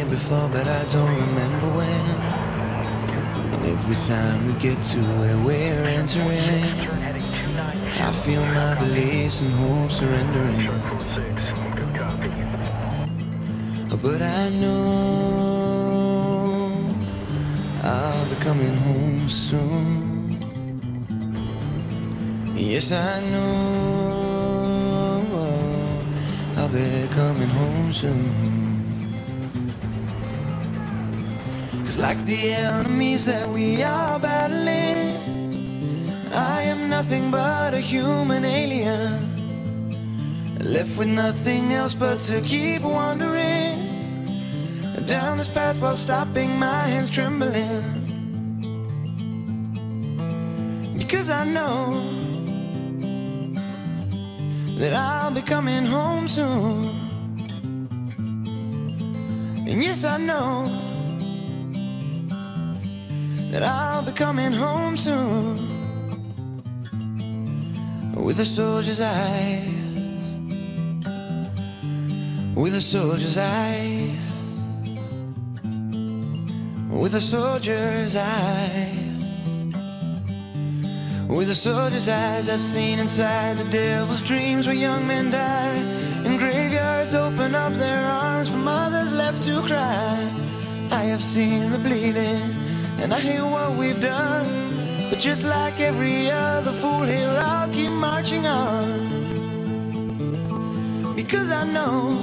here before, but I don't remember when. And every time we get to where we're entering, I feel my beliefs and hopes surrendering. But I know I'll be coming home soon. Yes, I know I'll be coming home soon. 'Cause like the enemies that we are battling, I am nothing but a human alien, left with nothing else but to keep wandering down this path while stopping my hands trembling. Because I know that I'll be coming home soon. And yes, I know that I'll be coming home soon. With a soldier's eyes, with a soldier's eyes, with a soldier's eyes, with a soldier's eyes. I've seen inside the devil's dreams where young men die, and graveyards open up their arms for mothers left to cry. I have seen the bleeding, and I hear what we've done, but just like every other fool here, I'll keep marching on. Because I know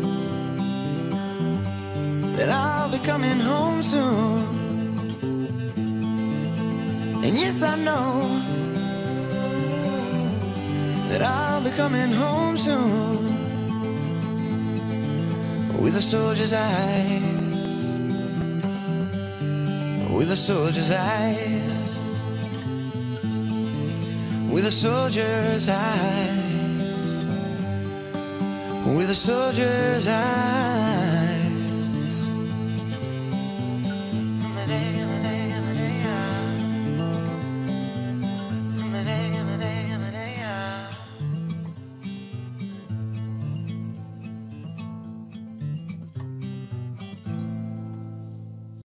that I'll be coming home soon. And yes, I know that I'll be coming home soon. With a soldier's eyes, with a soldier's eyes, with a soldier's eyes, with a soldier's eyes.